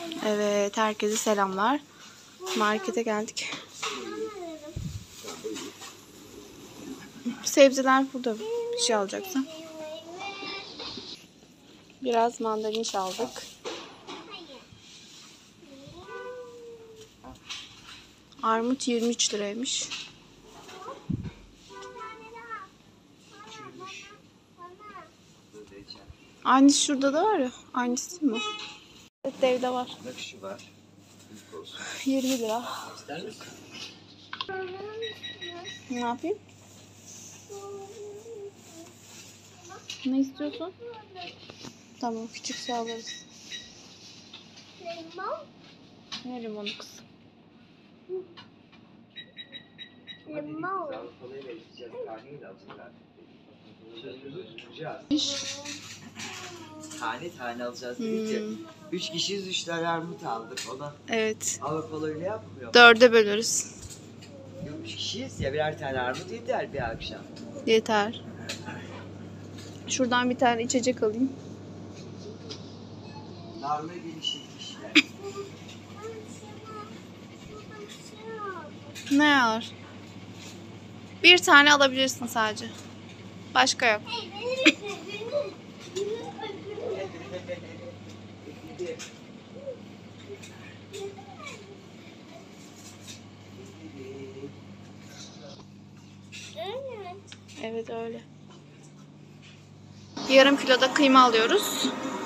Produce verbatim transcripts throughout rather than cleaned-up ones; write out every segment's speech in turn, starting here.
Evet, herkese selamlar. Markete geldik. Sebzeler burada, bir şey alacaksın. Biraz mandalina aldık. Armut yirmi üç liraymış. Aynısı şurada da var ya. Aynısı mı? Evet, evde var. Nakışı var. yirmi lira. İster misin? Ne yapayım? Ne istiyorsun? Tamam, küçükse alırız. Limon. Ne limonu kız? Limon. Avrupa'ya gideceğiz. Karneyi de alacaklar. Sözümüzü tutacağız. Tane tane alacağız dedik ya. Hmm. Üç kişiyiz, üç tane armut aldık ona. Evet. Avrupalı öyle yapmıyor mu? Dörde bölürüz. Yok, üç kişiyiz ya, birer tane armut yeter bir akşam. Yeter. Şuradan bir tane içecek alayım. Narlı genişletmişler. Ne var? Bir tane alabilirsin sadece. Başka yok. Evet, öyle. Yarım kilo da kıyma alıyoruz.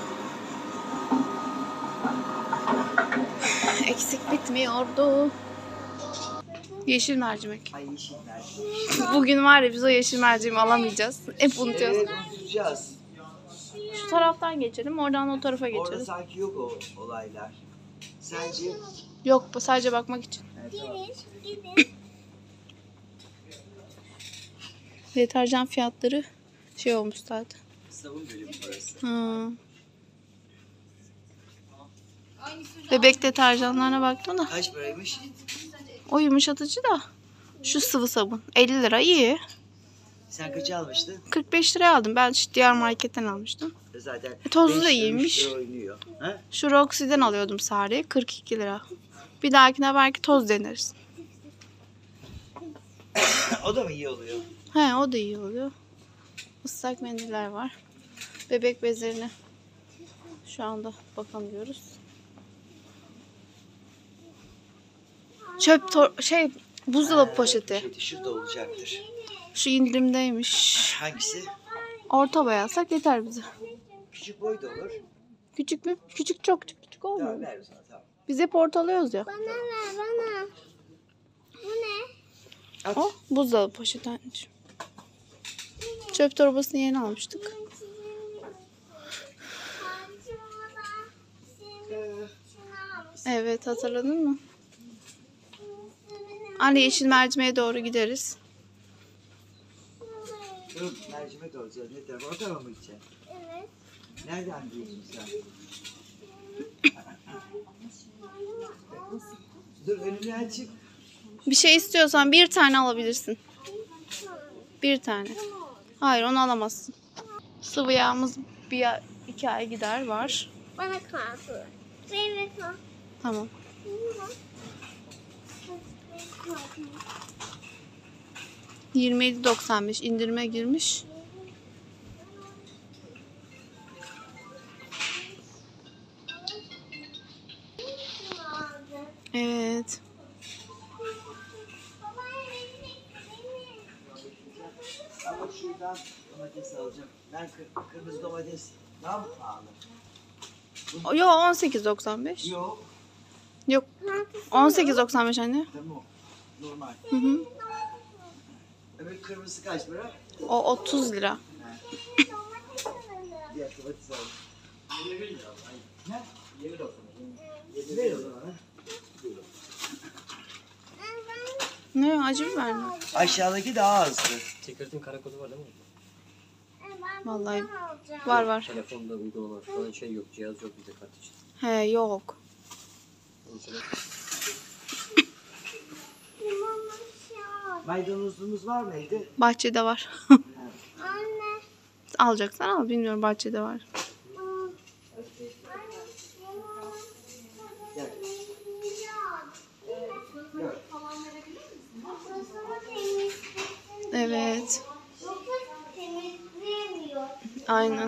Eksik bitmiyordu. Yeşil mercimek. Ay yeşil mercimek. Bugün var ya, biz o yeşil mercimeği alamayacağız. Hep unutuyoruz. Evet, unutacağız. Şu taraftan geçelim, oradan o tarafa Orada geçeriz. sanki yok o olaylar. Sence? Yok, bu sadece bakmak için. Evet, tamam. Gidin, gidin. Deterjan fiyatları şey olmuş zaten. Savun bölümü burası. Hmm. Bebek deterjanlarına baktın da. Kaç paraymış? O yumuşatıcı da. Şu sıvı sabun. elli lira, iyi. Sen kaç almıştın? kırk beş liraya aldım. Ben şu diğer marketten almıştım. Zaten E, tozlu da beş iyiymiş. lira oynuyor. Ha? Şu Roxy'den alıyordum Sare'yi. kırk iki lira. Bir dahakine belki toz deneriz. O da mı iyi oluyor? He, o da iyi oluyor. Islak mendiller var. Bebek bezlerini şu anda bakamıyoruz. Çöp tor- şey buzdolabı Ee, poşeti. poşeti şurada olacaktır. Şu indirimdeymiş. Hangisi? Orta boy alsak yeter bize. Küçük boy da olur. Küçük mü? Küçük, çok küçük, küçük olmuyor Tamam, mu? ver o zaman, tamam. Biz Biz hep orta alıyoruz ya. Bana ver, bana. Bu ne? At. O buzdolabı poşeti anneciğim. Çöp torbasını yeni almıştık. Ee, Evet, hatırladın mı? Anne, yeşil mercimeğe doğru gideriz. Dur, mercimek alacağız. Ne tarafa? O tarafa mı gideceksin? Evet. Nereden diyorsun sen? Dur, önünü açık. Bir şey istiyorsan bir tane alabilirsin. Bir tane. Hayır, onu alamazsın. Sıvı yağımız bir ay, iki ay gider var. Bana kaldı. Evet o. Tamam. yirmi yedi doksan beş indirime girmiş. Evet. Ama şuradan domates alacağım. Ben kır- kırmızı domates daha mı pahalı? Yok, on sekiz doksan beş. Yok. Yok, on sekiz doksan beş anne. Tamam. Normal. Hı hı. Öbür kırmızı kaç para? O otuz lira. Diğer domates alalım. Ne? Yirmi doksan. Ver o zaman. ha. Ne, acı biber mi? Aşağıdaki daha azdı. Secret'in kara kodu var değil mi? Vallahi var var. Telefonda uygulama var. Şu an şey yok, cihaz yok bizde kart için. He, yok. Onun için Maydanozumuz var mı evde? Bahçede var. Anne. Alacaksan al, bilmiyorum, bahçede var. Evet. Yoksa temizleyemiyor. Aynen.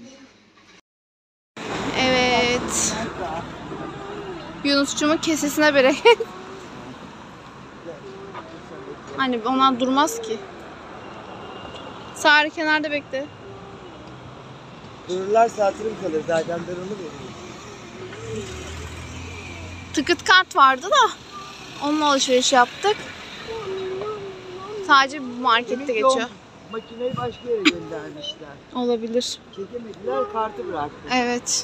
Evet. Yunusçumun kesesine bereket. Hani onlar durmaz ki. Sahil kenarda bekle. Dururlarsa hatırım kalır zaten durumlu veriyor. Tıkıt kart vardı da onunla alışveriş yaptık. Sadece bu markette Demek ki geçiyor. o makineyi başka yere göndermişler. Olabilir. Çekemediler, kartı bıraktı. Evet.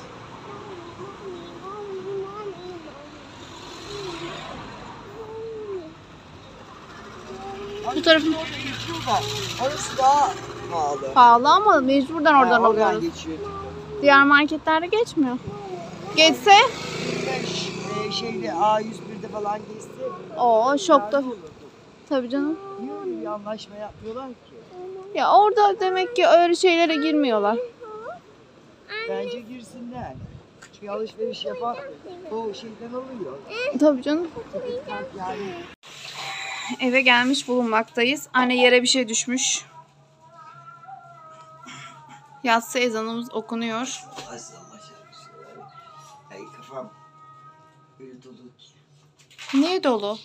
Bu tarafın Orada geçiyor da orası daha pahalı. pahalı ama mecburdan oradan Ha, oradan alıyoruz. geçiyor. Diğer marketlerde geçmiyor. Geçse Beş, e, şeyde A yüz birde falan geçse o şokta. kârlı olurdu. Tabii canım. Niye öyle bir anlaşma yapmıyorlar ki? Ya orada demek ki öyle şeylere girmiyorlar. Bence girsinler. Çünkü alışveriş yapan o şeyden alıyor. Tabii canım. Yani Eve gelmiş bulunmaktayız. Anne yere bir şey düşmüş. Yatsı ezanımız okunuyor. Aslan maşallah. Ay kafam öyle dolu ki. Niye dolu?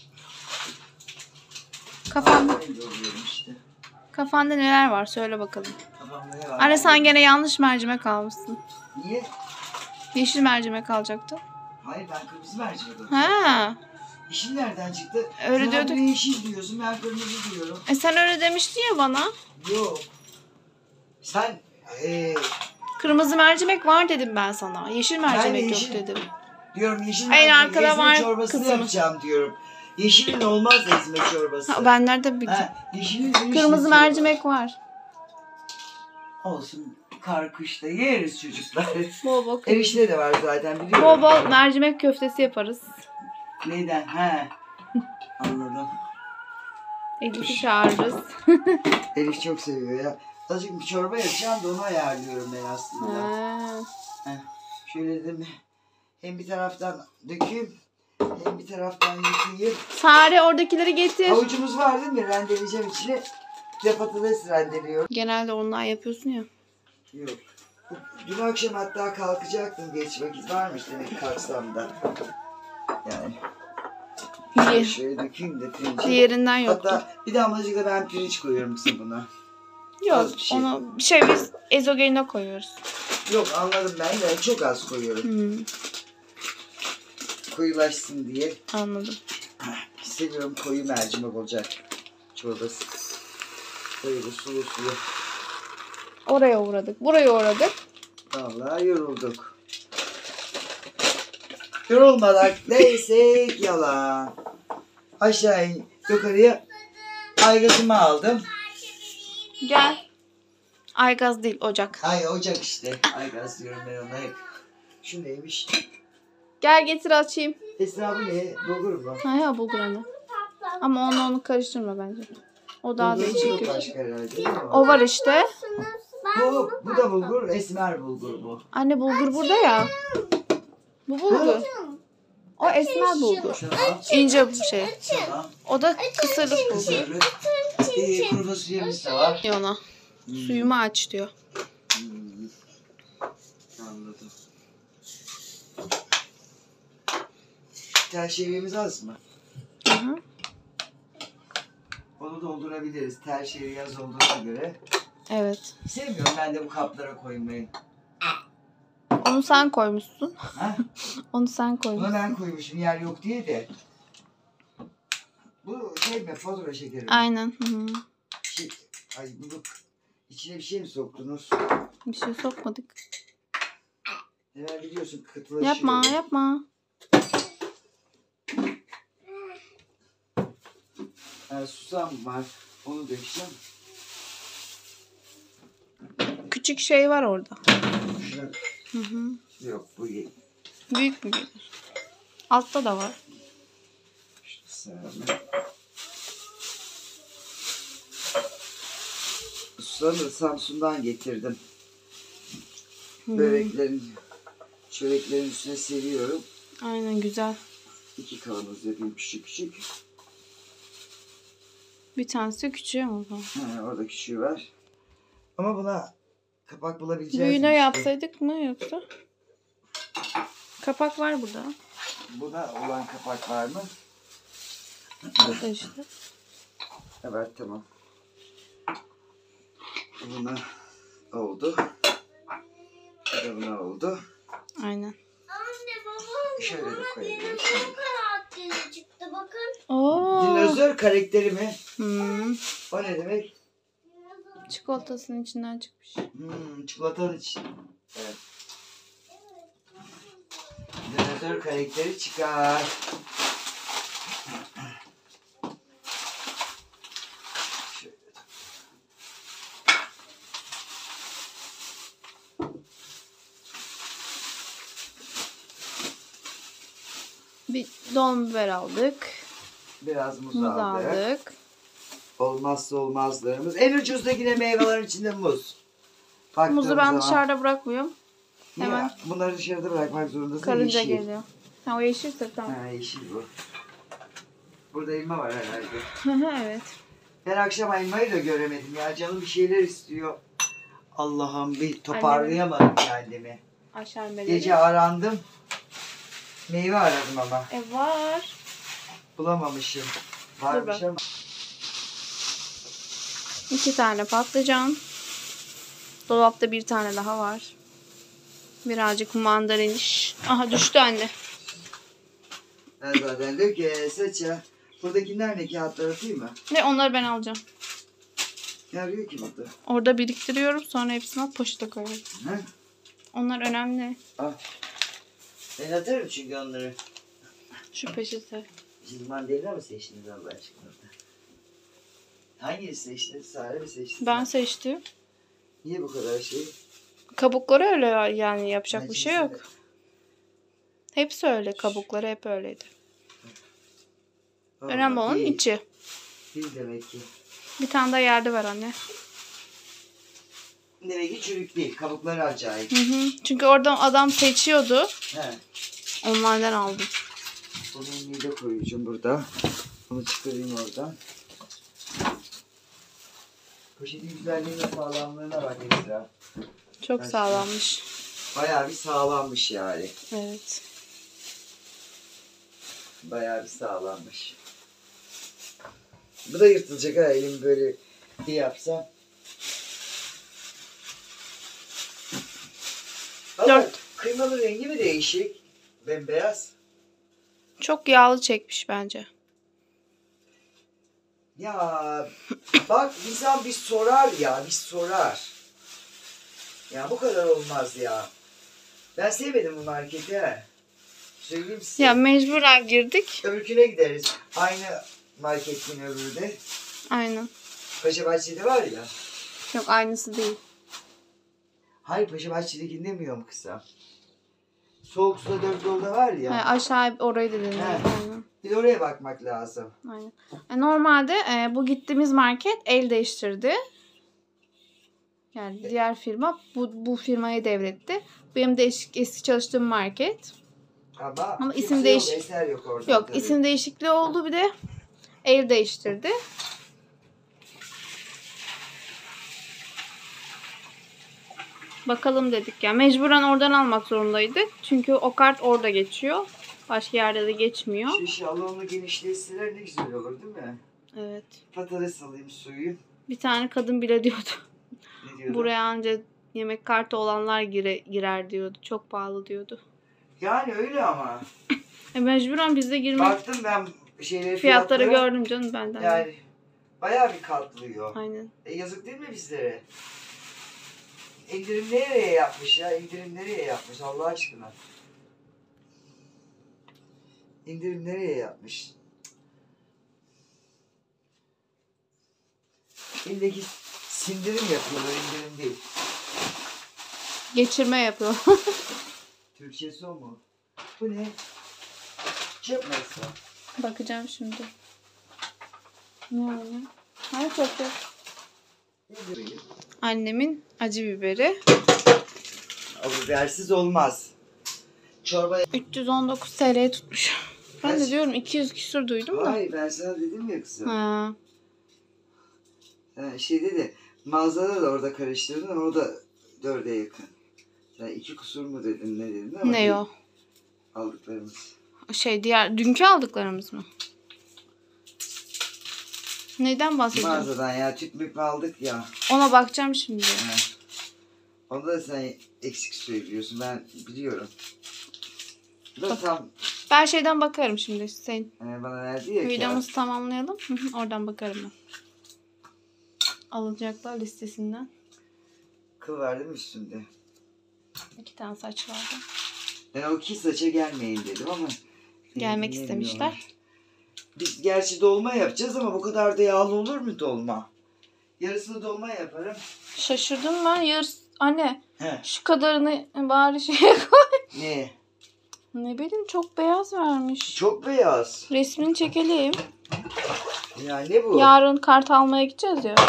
Kafanda, Öyle doluyorum işte. kafanda neler var? Söyle bakalım. Kafamda ne var? Anne sen gene yanlış mercimek almışsın. Niye? Yeşil mercimek alacaktı. Hayır ben kırmızı mercimek alıyorum. Ha. Yeşil nereden çıktı? Öyle Sen diyorduk. bir yeşil diyorsun, ben kırmızı diyorum. E sen öyle demiştin ya bana. Yok. Sen eee Kırmızı mercimek var dedim ben sana. Yeşil mercimek yok yeşil- dedim. diyorum yeşil En mercimek arkada ezme var çorbasını kısmı. yapacağım diyorum. Yeşilin olmaz ezme çorbası. Ha, ben nerede bileceğim? Ha, yeşilin Kırmızı mercimek. mercimek var. Olsun. Kar kışta yeriz çocuklar. Bol bol, Erişte de var zaten biliyorum. bol bol mercimek köftesi yaparız. Neyden? He. Anladım. Elif'i çağırırız. Elif çok seviyor ya. Azıcık bir çorba yapacağım da onu ayarlıyorum ben aslında. Ha. Heh. Şöyle dedim. Hem bir taraftan dökeyim. Hem bir taraftan yıkayayım. Sare oradakileri getir. Havucumuz var değil mi? Rendeleyeceğim içine. Bir de patates rendeliyorum. Genelde ondan yapıyorsun ya. Yok. Dün akşam hatta kalkacaktım. Geç vakit varmış demek kalksam da. Yani. İyi. Şöyle dökeyim de pirinci. Diğerinden yoktu. Hatta bir damlacık da ben pirinç koyuyorum kızım buna. Yok az bir şey. onu bir şey biz ezogelinde koyuyoruz. Yok anladım ben de çok az koyuyorum. Hmm, Koyulaşsın diye. anladım. Seviyorum koyu mercimek olacak çorbası. Böyle sulu sulu. Oraya uğradık. Buraya uğradık. Vallahi yorulduk. Yorulmadak değilsek yalan. Aşağı in, yukarıya aygazımı aldım. Gel. Aygaz değil ocak. Ay ocak işte. Aygaz diyorum ben ona hep. Şu neymiş? Gel getir açayım. Hesabı ne? Bulgur mu? Ha ya bulgur anne. Ama onu onu karıştırma bence. O daha Bulgur değişik. yok başka herhalde değil mi? O var işte. Bu, bu da bulgur, esmer bulgur bu. Anne bulgur burada ya. Bu bulgur. O esmer bulgur. Tamam, İnce bir şey. tamam. O da kısırlık bulgur. Kısırlı. Ee, kuru fasulyemiz de var. Diyor ona. Suyumu aç diyor. Hmm. Anladım. Tel şeriyemiz az mı? Hı hı. Onu doldurabiliriz. Tel şeriye az olduğuna göre. Evet. Sevmiyorum ben de bu kaplara koymayı. Onu sen koymuşsun. Ha? Onu sen koymuşsun. Bunu ben koymuşum yer yok diye de. Bu şey mi? Fatura şekeri mi? Aynen. Hı hı. Şey, ay bunu içine bir şey mi soktunuz? Bir şey sokmadık. Hemen biliyorsun kıtılaşıyor. Yapma yapma. Yani susam var. Onu dökeceğim. Küçük şey var orada. Şuna... Hı hı. Yok bu iyi. Büyük mü gelir? Altta da var. Susamı da Samsun'dan getirdim. Hı. Böreklerin, çöreklerin üstüne seviyorum. Aynen güzel. İki kavanoz yapayım küçük küçük. Bir tanesi küçüğü ama. Ha, orada küçüğü var. Ama buna kapak bulabileceğiz. Büyüğüne mi? yapsaydık mı yoksa? Kapak var burada. Buna olan kapak var mı? Burada işte. Evet, tamam. Buna oldu. Bu da buna oldu. Aynen. Anne babam Şöyle de bana koyabiliriz. dinozor karakteri çıktı bakın. Oo. Dinozor karakteri mi? Hmm. O ne demek? Çikolatasının içinden çıkmış. Hmm, çikolatanın için. Evet. Dinozor karakteri çıkar. Şöyle. Bir don biber aldık. Biraz muz, Muz aldık. aldık. Olmazsa olmazlarımız. En ucuz da yine meyvelerin içinde muz. Baktığımız Muzu ben zaman- dışarıda bırakmıyorum. Niye? hemen- Bunları dışarıda bırakmak zorundasın. Karınca yeşil. geliyor. Ha, o yeşilse tamam. Ha, yeşil bu. Burada elma var herhalde. Evet. Ben akşam elmayı da göremedim ya. Canım bir şeyler istiyor. Allah'ım bir toparlayamadım kendimi. Aşermeleri. Gece arandım. Meyve aradım ama. E var. Bulamamışım. Varmış bak. ama. İki tane patlıcan. Dolapta bir tane daha var. Birazcık mandalin. Şş, aha düştü anne. Ben zaten diyor ki saça. Buradakiler ne, kağıtları atayım mı? Ve onları ben alacağım. Ne arıyor ki burada? Orada biriktiriyorum. Sonra hepsini alıp poşete koyuyorum. He? Onlar önemli. Al. Ben atarım çünkü onları. Şu peçete. Siz mandalina mı seçtiniz Allah aşkına? Hangini seçtiniz? Sare mi seçtiniz? Ben seçtim. Niye bu kadar şey? Kabukları öyle yani, yapacak bir Ben şey cinsine- yok. Hepsi öyle. Kabukları hep öyleydi. Vallahi Önemli olan değil. içi. Değil demek ki. Bir tane daha yerde var anne. Demek ki çürük değil. Kabukları acayip. Hı hı. Çünkü oradan adam seçiyordu. He. Onlardan aldım. Bunu mide koyacağım burada. Bunu çıkarayım oradan. Poşetin güzelliğine, sağlamlığına bak Esra. Çok Ben sağlammış. Bayağı bir sağlammış yani. Evet. Bayağı bir sağlammış. Bu da yırtılacak ha, elim böyle bir yapsam. Ama Dört. kıymanın rengi mi değişik? Bembeyaz. Çok yağlı çekmiş bence. Ya bak, insan bir sorar ya, bir sorar. Ya bu kadar olmaz ya. Ben sevmedim bu marketi ha. Söyleyeyim size. Ya mecburen girdik. Öbürküne gideriz. Aynı marketin öbürü de. Aynen. Paşabahçe'de var ya. Yok, aynısı değil. Hayır, Paşabahçe'dekini demiyorum kısa. Soğuk suda dört yolda var ya. Ha, aşağı orayı da dinledim. He. Aynen. Bir de oraya bakmak lazım. Aynen. E, normalde e, bu gittiğimiz market el değiştirdi. Yani diğer firma bu, bu firmayı devretti. Benim de eski, eski çalıştığım market. Ama, Ama kimse isim yok, değiş- eser yok orada. Yok, tabii. isim değişikliği oldu, bir de el değiştirdi. Bakalım dedik ya. Mecburen oradan almak zorundaydık. Çünkü o kart orada geçiyor. Başka yerde de geçmiyor. Şu şalonlu genişleseler ne güzel olur değil mi? Evet. Patates alayım, suyu. Bir tane kadın bile diyordu. Ne diyordu? Buraya anca yemek kartı olanlar gire, girer diyordu. Çok pahalı diyordu. Yani öyle ama. E mecburen biz de girmek. Baktım ben şeyleri, Fiyatları fiyatlara. gördüm canım benden. Yani bayağı bir katlıyor. Aynen. E yazık değil mi bizlere? İndirim nereye yapmış ya? İndirim nereye yapmış Allah aşkına? İndirim nereye yapmış? İndeki sindirim yapıyorlar, indirim değil. Geçirme yapıyor. Türkçesi o mu? Bu ne? Çöp mü Esra? Bakacağım şimdi. Ne öyle? Hayır, çok yok. Ne diyor? Annemin acı biberi. O bibersiz olmaz. Çorba... üç yüz on dokuz T L'ye tutmuş. Ben de Kaç? diyorum iki yüz küsür duydum da. Hayır, ben sana dedim ya kızım. Ha. Ha, şeyde de mağazada da orada karıştırdın ama o da dörde yakın. Sen iki kusur mu dedin ne dedin ama Ne o? aldıklarımız. Şey diğer dünkü aldıklarımız mı? Neyden bahsediyorsun? Mağazadan ya tüp müp aldık ya. Ona bakacağım şimdi. Ha. Onda da sen eksik söylüyorsun ben biliyorum. Bu da tam Ben şeyden bakarım şimdi. Sen e, bana verdi ya kağıt. videomuzu tamamlayalım. Hı hı, oradan bakarım ben. Alacaklar listesinden. Kıl var değil mi üstünde? İki tane saç vardı. Ben o iki saça gelmeyin dedim ama Gelmek dinlemiyorlar. istemişler. Biz gerçi dolma yapacağız ama bu kadar da yağlı olur mu dolma? Yarısını dolma yaparım. Şaşırdım ben. Yarısı... Anne He. şu kadarını bari şeye koy. Ne? Ne bileyim çok beyaz vermiş. Çok beyaz. Resmini çekelim. Ya ne bu? Yarın kart almaya gideceğiz ya.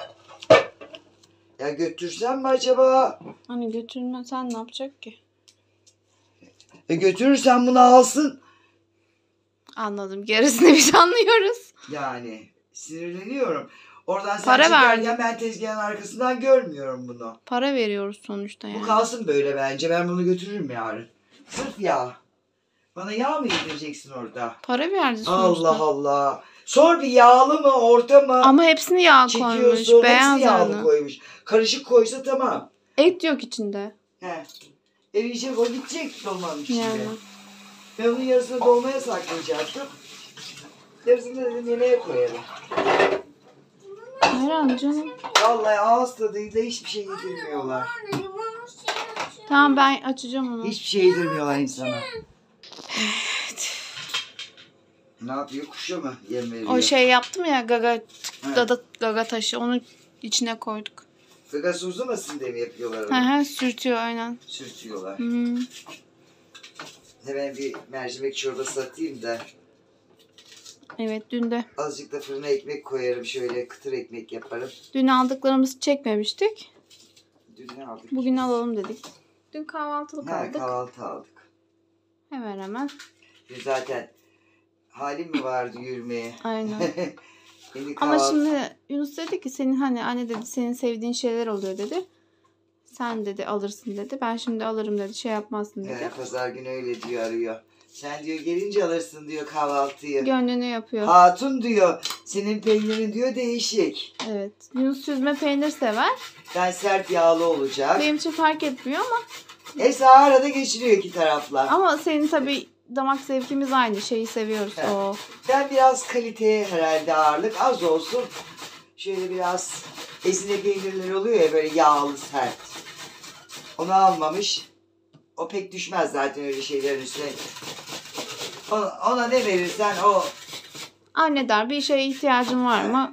Ya götürsem mi acaba? Hani götürme sen ne yapacak ki? E götürürsen bunu alsın. Anladım. Gerisini biz anlıyoruz. Yani sinirleniyorum. Oradan sen Para çekerken verdim. ben tezgahın arkasından görmüyorum bunu. Para veriyoruz sonuçta yani. Bu kalsın böyle bence. Ben bunu götürürüm yarın. Sırf yağ. Bana yağ mı yedireceksin orada? Para verdi sonuçta. Allah Allah. Sor bir yağlı mı orta mı? Ama hepsini yağ koymuş. Çekiyorsun. Beyaz Hepsi yağlı yani. koymuş. Karışık koysa tamam. Et yok içinde. He. Eriyecek o gidecek dolmanın içinde. Yani. Ben onun yarısını dolmaya saklayacaktım. Yarısını da dedim yemeğe koyarım. Herhalde canım. Vallahi ağız tadıyla hiçbir şey yedirmiyorlar. Anne limonu şey açıyor. Tamam ben açacağım onu. Hiçbir şey yedirmiyorlar insana. Ne yapıyor? Kuşa mı yem veriyor? O şey yaptım ya gaga He. gaga, gaga taşı onu içine koyduk. Gagası uzamasın diye mi yapıyorlar Hı onu? hı sürtüyor aynen. Sürtüyorlar. Hı. Hemen bir mercimek çorbası atayım da Evet dün de. azıcık da fırına ekmek koyarım. Şöyle kıtır ekmek yaparım. Dün aldıklarımızı çekmemiştik. Dün ne aldık? Bugün alalım dedik. Dün kahvaltılık Ha, aldık. kahvaltı aldık. Hemen hemen. Dün zaten halim mi vardı yürümeye? Aynen. Şimdi Ama kahvaltı- şimdi Yunus dedi ki senin hani anne dedi senin sevdiğin şeyler oluyor dedi. Sen dedi alırsın dedi. Ben şimdi alırım dedi. Şey yapmazsın dedi. He, pazar günü öyle diyor arıyor. Sen diyor gelince alırsın diyor kahvaltıyı. Gönlünü yapıyor. Hatun diyor senin peynirin diyor değişik. Evet. Yunus süzme peynir sever. Ben sert yağlı olacak. Benim için fark etmiyor ama Hepsi arada geçiriyor iki taraflar. ama senin tabii damak zevkimiz aynı. Şeyi seviyoruz. Evet. O. Ben biraz kaliteye herhalde ağırlık az olsun. Şöyle biraz ezine peynirler oluyor ya böyle yağlı sert. Onu almamış. O pek düşmez zaten öyle şeylerin üstüne. Ona, ona ne verirsen o. Anne der bir şeye ihtiyacın var mı?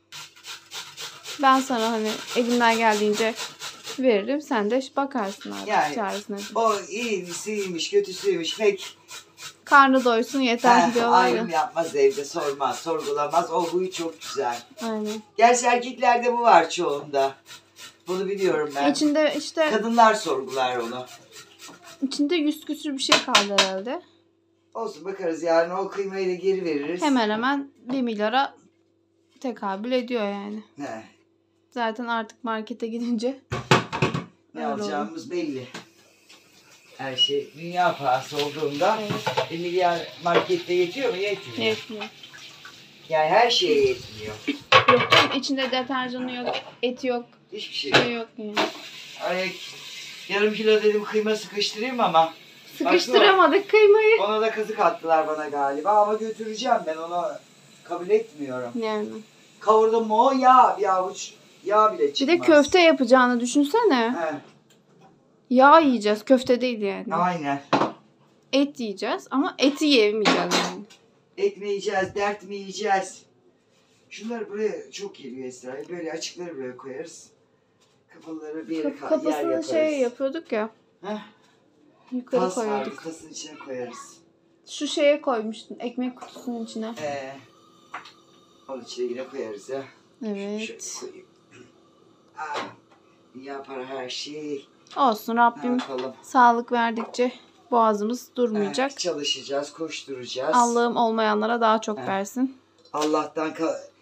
Ben sana hani elimden geldiğince veririm. Sen de bakarsın abi. Yani çaresine. O iyisiymiş kötüsüymüş pek Karnı doysun yeter heh, diyorlar ayrım ya. yapmaz evde sormaz sorgulamaz. O huyu çok güzel. Aynen. Gerçi erkeklerde bu var çoğunda. Bunu biliyorum ben. İçinde işte Kadınlar sorgular onu. içinde yüz küsür bir şey kaldı herhalde. Olsun bakarız yarın o kıymayı da geri veririz. Hemen hemen bir milyara tekabül ediyor yani. He, Zaten artık markete gidince ne öyle alacağımız belli. Her şey dünya pahası olduğunda Evet. bir milyar markette yetiyor mu? Yetmiyor. yetmiyor. Yani her şeye yetmiyor. Yok canım içinde deterjanı yok, eti yok, Hiçbir şey şey yok. yok yani. Ay, yarım kilo dedim kıyma sıkıştırayım ama Sıkıştıramadık kıymayı. ona da kazık attılar bana galiba ama götüreceğim ben onu kabul etmiyorum. Yani. Kavurdum mu o yağ bir avuç yağ bile Bir çıkmaz. de köfte yapacağını düşünsene. He, Yağ yiyeceğiz, köfte değil yani. aynen. Et yiyeceğiz ama eti yemeyeceğiz yani. Et mi yiyeceğiz, dert mi yiyeceğiz? Şunları buraya çok geliyor Esra. Böyle açıkları buraya koyarız. Kapalıları bir yere Kap- ka- yer Kafasını yaparız. şey yapıyorduk ya. Heh, Yukarı tas vardı, koyuyorduk. tasın içine koyarız. Şu şeye koymuştun ekmek kutusunun içine. Ee, onun içine yine koyarız ya. Şöyle Evet. koyayım. Ah, dünya para her şey. Olsun Ne Rabbim yapalım? sağlık verdikçe boğazımız durmayacak. Evet, çalışacağız, koşturacağız. Allah'ım olmayanlara daha çok Evet. versin. Allah'tan ka-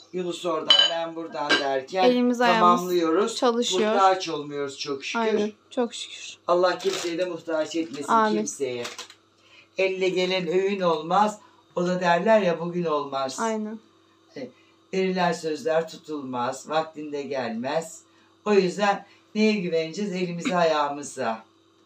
Yunus oradan ben buradan derken Elimiz ayağımız tamamlıyoruz. çalışıyor. Muhtaç olmuyoruz çok şükür. Aynen. Çok şükür. Allah kimseyi de muhtaç etmesin Amin. kimseye. Elle gelen öğün olmaz. O da derler ya bugün olmaz. Aynen. Verilen sözler tutulmaz. Vaktinde gelmez. O yüzden neye güveneceğiz? Elimize ayağımıza.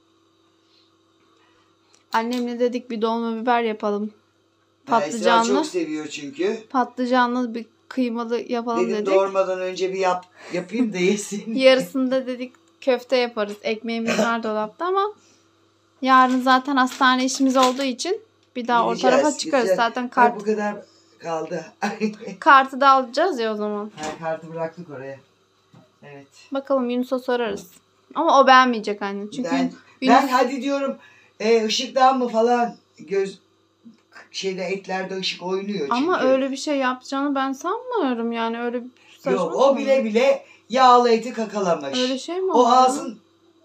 Annemle dedik bir dolma biber yapalım. Esra Patlıcanlı. çok seviyor çünkü. Patlıcanlı bir kıymalı yapalım Dedim dedik. doğurmadan önce bir yap, yapayım da yesin. Yarısında dedik köfte yaparız. Ekmeğimiz var dolapta ama yarın zaten hastane işimiz olduğu için bir daha o Gideceğiz, tarafa çıkarız. gideceğiz. Zaten Ay, kart, bu kadar kaldı. kartı da alacağız ya o zaman. Ha, kartı bıraktık oraya. Evet. Bakalım Yunus'a sorarız. Ama o beğenmeyecek anne. Çünkü ben, Yunus ben hadi diyorum e, ışıktan mı falan göz şeyde etlerde ışık oynuyor çünkü. ama öyle bir şey yapacağını ben sanmıyorum yani öyle bir saçma. Yok o bile bile yağlı eti kakalamış. Öyle şey mi O oldu? ağzın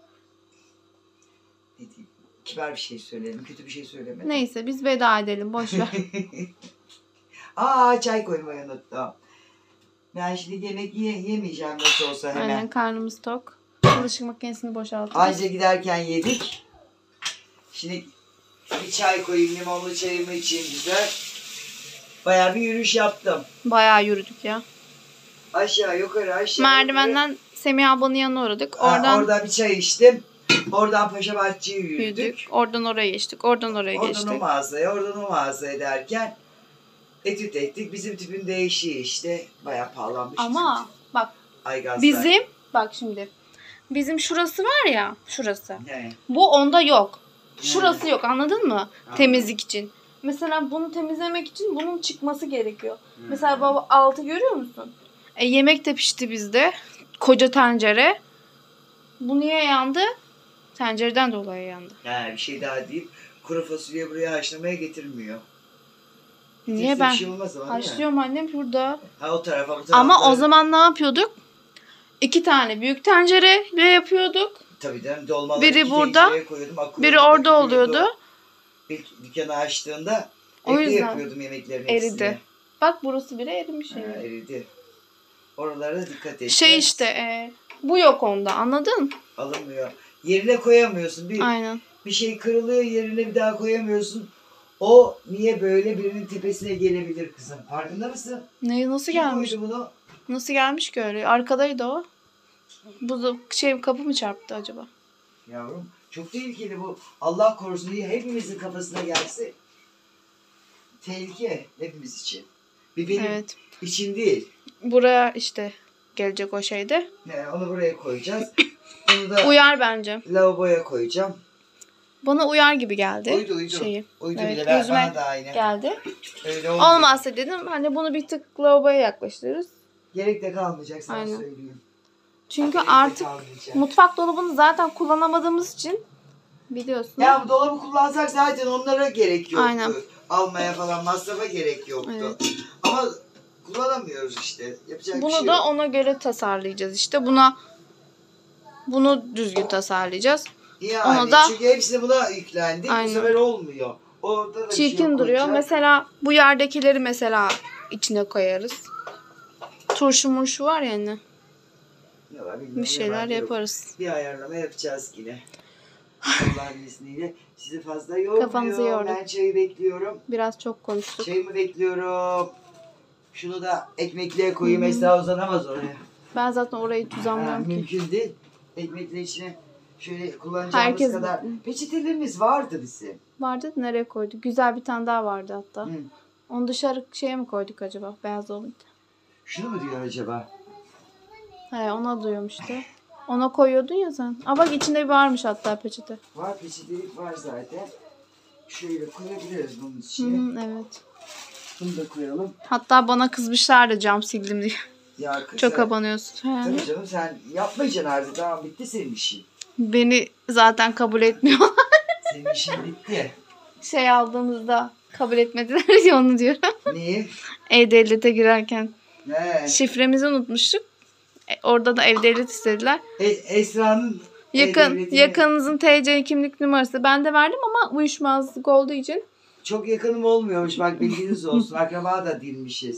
ne diyeyim, kibar bir şey söyledim. Kötü bir şey söylemedim. Neyse biz veda edelim. Boş ver. Aa çay koymayı unuttum. Ben şimdi yemek ye yemeyeceğim nasıl olsa hemen. Aynen karnımız tok. Bulaşık makinesini boşalttık. Anca giderken yedik. Şimdi bir çay koyayım, limonlu çayımı içeyim güzel. Bayağı bir yürüyüş yaptım. Bayağı yürüdük ya. Aşağı yukarı aşağı Merdivenden Semih ablanın yanına uğradık. yukarı. Oradan Ha, orada bir çay içtim. Oradan Paşa Bahçe'ye yürüdük. yürüdük. Oradan oraya geçtik. Oradan oraya Oradan geçtik. o mağazaya, oradan o mağazaya derken etüt ettik. Bizim tipin değişiği işte. Bayağı pahalanmış. Ama bak Aygazlar. bizim bak şimdi bizim şurası var ya şurası. He. Bu onda yok. Şurası Hmm. yok anladın mı? Anladım. Temizlik için. Mesela bunu temizlemek için bunun çıkması gerekiyor. Hmm. Mesela baba altı görüyor musun? E, yemek de pişti bizde. Koca tencere. Bu niye yandı? Tencereden dolayı yandı. Ha, bir şey daha deyip kuru fasulye buraya haşlamaya getirmiyor. Niye Getirse ben? Bir şey olmaz ama değil mi? Haşlıyorum annem burada. Ha o tarafa bu tarafa. Ama o zaman ne yapıyorduk? İki tane büyük tencereyle yapıyorduk. Tabii canım dolmaları Biri iki burada, tencereye koyuyordum, akıyordu, Biri orada dökülüyordu. oluyordu. İlk dükkanı açtığında O evde yüzden yapıyordum yemeklerin eridi. hepsini. Bak burası bile erimiş. Ha, yani. eridi. Oralara dikkat et. Şey işte e, bu yok onda anladın? Alınmıyor. Yerine koyamıyorsun. Bir, Aynen. bir şey kırılıyor yerine bir daha koyamıyorsun. O niye böyle birinin tepesine gelebilir kızım? Farkında mısın? Ne nasıl Kim gelmiş? koydu bunu? Nasıl gelmiş ki öyle? Arkadaydı o. Bu da şey kapı mı çarptı acaba? Yavrum çok tehlikeli bu. Allah korusun diye hepimizin kafasına gelse tehlike hepimiz için. Bir benim Evet. için değil. Buraya işte gelecek o şeyde. Yani onu buraya koyacağız. Bunu da Uyar bence. lavaboya koyacağım. Bana uyar gibi geldi. Uydu uydu. Şeyi. Uydu Evet, bile ben, gözüme bana da aynı. geldi. Öyle olmuyor. Olmazsa dedim hani bunu bir tık lavaboya yaklaştırırız. Gerek de kalmayacak sana Aynen. söyleyeyim. Çünkü Gerek de artık kalmayacak. mutfak dolabını zaten kullanamadığımız için biliyorsun. Ya bu dolabı kullansak zaten onlara gerek yoktu. Aynen. Almaya falan masrafa gerek yoktu. Evet. Ama kullanamıyoruz işte. Yapacak bir Bunu şey da yok. ona göre tasarlayacağız işte. Buna bunu düzgün tasarlayacağız. Yani Onu da- çünkü hepsini buna yüklendik. Aynen. Bu sefer olmuyor. Orada da bir şey Çirkin duruyor. koyacak. Mesela bu yerdekileri mesela içine koyarız. Turşu murşu var ya anne. Ne var bilmiyorum, Bir ne şeyler var, yok. yaparız. Bir ayarlama yapacağız yine. Allah'ın izniyle. Sizi fazla yormuyor. Kafanızı yorduk. Ben çayı bekliyorum. Biraz çok konuştuk. Çayımı bekliyorum. Şunu da ekmekliğe koyayım. Hı hı. Esra uzanamaz oraya. Ben zaten orayı Ha, düzenliyorum ki. mümkün değil. Ekmekle içine şöyle kullanacağımız Herkes- kadar. Peçetelerimiz vardı bizim. Vardı da nereye koyduk? Güzel bir tane daha vardı hatta. Hı. Onu dışarı şeye mi koyduk acaba? Beyaz olunca. Şunu mu diyor acaba? He ona diyorum işte. Ona koyuyordun ya sen. Aa bak içinde varmış hatta peçete. Var peçetelik var zaten. Şöyle koyabiliriz bunun Hı içine. hı, evet. Bunu da koyalım. Hatta bana kızmışlardı cam sildim diye. Ya kızım. Çok abanıyorsun. He. Tabii canım sen yapmayacaksın artık. Tamam bitti senin işin. Beni zaten kabul etmiyor. Senin işin bitti. Şey aldığımızda kabul etmediler ya onu diyorum. Niye? E-Devlet'e girerken. Ne? Şifremizi unutmuştuk. E, orada da E-Devlet istediler. E, Esra'nın Yakın, E-Devlet'ini- yakınınızın T C kimlik numarası. Ben de verdim ama uyuşmazlık olduğu için. Çok yakınım olmuyormuş bak bilginiz olsun. Akraba da değilmişiz.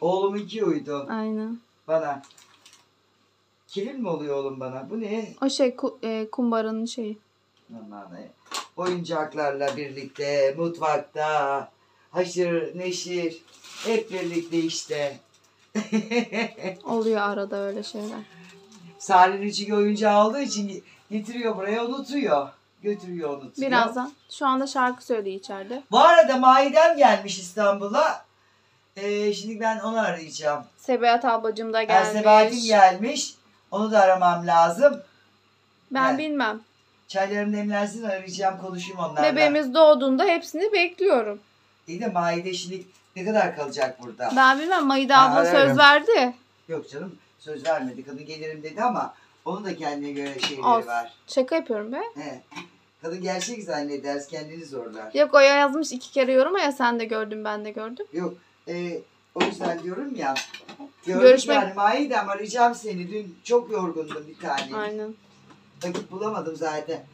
Oğlumunki uydu Aynen. bana. Kimin mi oluyor oğlum bana? Bu ne? O şey ku- e, kumbaranın şeyi. Aman ne? Oyuncaklarla birlikte mutfakta haşır neşir hep birlikte işte. Oluyor arada öyle şeyler. Sare'nin çünkü oyuncağı olduğu için getiriyor buraya unutuyor. Götürüyor unutuyor. Birazdan. Şu anda şarkı söylüyor içeride. Bu arada Maidem gelmiş İstanbul'a. Ee, şimdi ben onu arayacağım. Sebahat ablacığım da Ben gelmiş. Sebahat'im gelmiş. Onu da aramam lazım. Ben Evet. bilmem. Çaylarım demlensin arayacağım konuşayım onlarla. Bebeğimiz doğduğunda hepsini bekliyorum. İyi de Maide şimdi ne kadar kalacak burada? Ben bilmem. Mayda Ha, abla ararım. söz verdi. Yok canım söz vermedi. Kadın gelirim dedi ama onun da kendine göre şeyleri Olsun. var. Şaka yapıyorum be. He. Kadın gerçek zanneder kendini zorlar. Yok o yazmış iki kere yoruma ya sen de gördün ben de gördüm. Yok e, o yüzden diyorum ya. Gördük Görüşmek- yani Maidem arayacağım seni. Dün çok yorgundum bir tane. Aynen. Vakit bulamadım zaten.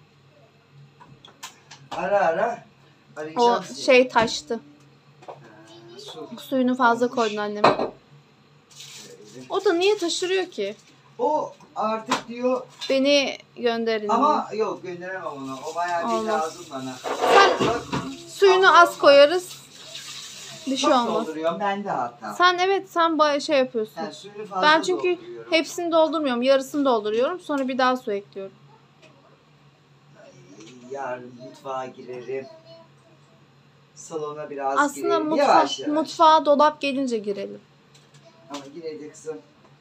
Ara ara O arayacağım seni. şey taştı. Ha, su. Suyunu fazla Olmuş. koydun annem. Öyle. O da niye taşırıyor ki? O artık diyor Beni gönderin. ama yok gönderemem onu. O bayağı bir Olmaz. lazım bana. Sen Bak, suyunu az koyarız. Bir şey çok olmaz. dolduruyorum ben de hatta. Sen evet sen baya şey yapıyorsun. Yani suyunu fazla Ben çünkü dolduruyorum. hepsini doldurmuyorum. Yarısını dolduruyorum. Sonra bir daha su ekliyorum. Ay, yarın mutfağa girerim. Salona biraz Aslında girelim. mutfak, Yavaş yavaş. mutfağa dolap gelince girelim. Ama yine de kızım.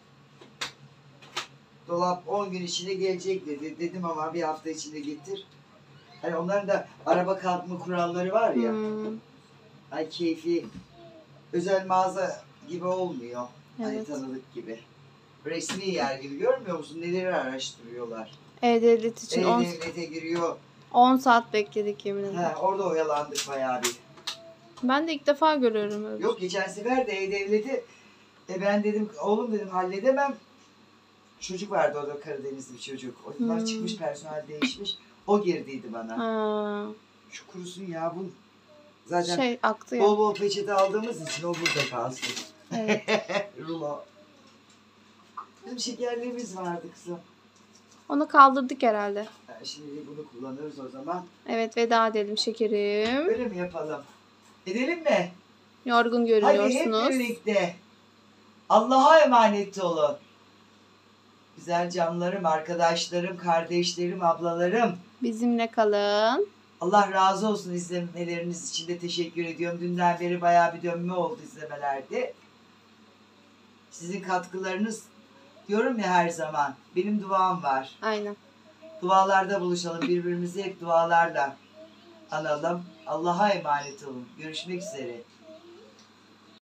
Dolap on gün içinde gelecek dedi. Dedim ama bir hafta içinde getir. Hani onların da araba kalkma kuralları var ya. Hmm, Ay keyfi. Özel mağaza gibi olmuyor. Hani evet. tanıdık gibi. Resmi yer gibi görmüyor musun? Neleri araştırıyorlar. E-Devlet için E-Devlet'e giriyor. on saat bekledik yemin ederim. Ha, orada oyalandık bayağı bir. Ben de ilk defa görüyorum öyle. Yok geçen sefer de E-Devlet'i e ben dedim oğlum dedim halledemem. Çocuk vardı orada Karadenizli bir çocuk. Onlar Hmm. çıkmış personel değişmiş. O girdiydi bana. Ha, Şu kurusun ya bu. Zaten şey aktı ya. bol bol peçete aldığımız için o burada kalsın. Evet. Rulo. Bizim şekerlerimiz vardı kızım. Onu kaldırdık herhalde. Ha, şimdi bunu kullanırız o zaman. Evet veda edelim şekerim. Öyle mi yapalım? Edelim mi? Yorgun Hadi hep görünüyorsunuz. birlikte. Allah'a emanet olun. Güzel canlarım, arkadaşlarım, kardeşlerim, ablalarım. Bizimle kalın. Allah razı olsun izlemeleriniz için de teşekkür ediyorum. Dünden beri bayağı bir dönme oldu izlemelerde. Sizin katkılarınız diyorum ya her zaman. Benim duam var. Aynen. Dualarda buluşalım. Birbirimizi hep dualarla analım. Allah'a emanet olun. Görüşmek üzere.